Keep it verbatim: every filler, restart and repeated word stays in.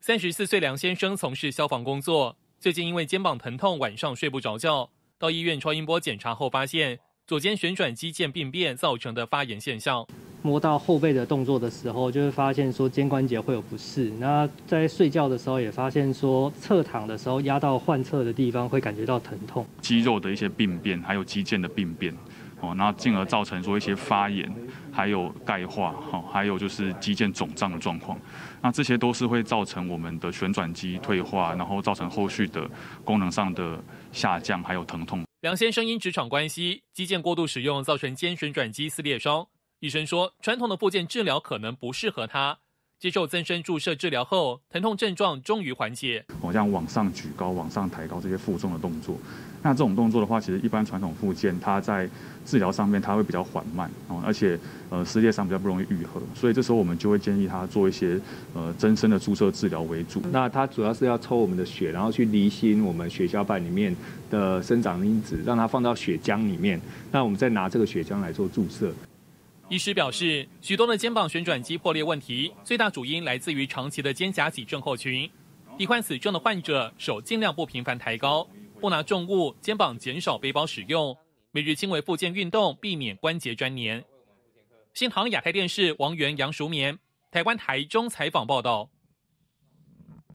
三十四岁梁先生从事消防工作，最近因为肩膀疼痛，晚上睡不着觉，到医院超音波检查后发现左肩旋转肌腱病变造成的发炎现象。 摸到后背的动作的时候，就会发现说肩关节会有不适。那在睡觉的时候也发现说，侧躺的时候压到患侧的地方会感觉到疼痛。 肌肉的一些病变，还有肌腱的病变，哦，那进而造成说一些发炎，还有钙化，哦，还有就是肌腱肿胀的状况。那这些都是会造成我们的旋转肌退化，然后造成后续的功能上的下降，还有疼痛。 梁先生因职场关系，肌腱过度使用造成肩旋转肌撕裂伤。医生说，传统的复健治疗可能不适合他。接受增生注射治疗后，疼痛症状终于缓解。 我像往上举高、往上抬高这些负重的动作，那这种动作的话，其实一般传统复健它在治疗上面它会比较缓慢，哦，而且呃撕裂伤比较不容易愈合，所以这时候我们就会建议他做一些呃增生的注射治疗为主。 那它主要是要抽我们的血，然后去离心我们血小板里面的生长因子，让它放到血浆里面，那我们再拿这个血浆来做注射。 医师表示，许多的肩膀旋转肌破裂问题，最大主因来自于长期的肩胛脊症候群。罹患此症的患者，手尽量不频繁抬高，不拿重物，肩膀减少背包使用，每日轻微复健运动，避免关节粘连。新唐亚太电视王源、杨淑棉，台湾台中采访报道。